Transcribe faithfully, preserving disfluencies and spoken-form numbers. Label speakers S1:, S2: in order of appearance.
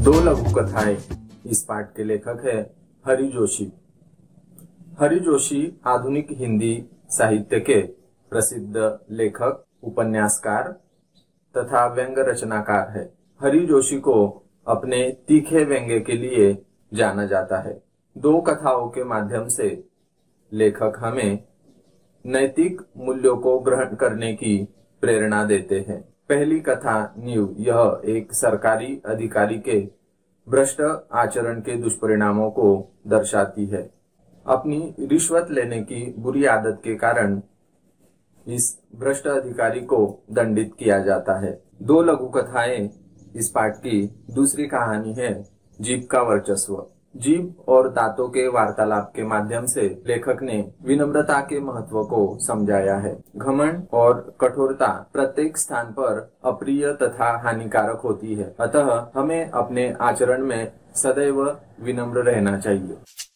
S1: दो लघु कथाएं। इस पाठ के लेखक है हरि जोशी। हरि जोशी आधुनिक हिंदी साहित्य के प्रसिद्ध लेखक, उपन्यासकार तथा व्यंग रचनाकार है। हरि जोशी को अपने तीखे व्यंग्य के लिए जाना जाता है। दो कथाओं के माध्यम से लेखक हमें नैतिक मूल्यों को ग्रहण करने की प्रेरणा देते हैं। पहली कथा नींव, यह एक सरकारी अधिकारी के भ्रष्ट आचरण के दुष्परिणामों को दर्शाती है। अपनी रिश्वत लेने की बुरी आदत के कारण इस भ्रष्ट अधिकारी को दंडित किया जाता है। दो लघु कथाएं। इस पाठ की दूसरी कहानी है जीभ का वर्चस्व। जीभ और दांतों के वार्तालाप के माध्यम से लेखक ने विनम्रता के महत्व को समझाया है। घमंड और कठोरता प्रत्येक स्थान पर अप्रिय तथा हानिकारक होती है, अतः हमें अपने आचरण में सदैव विनम्र रहना चाहिए।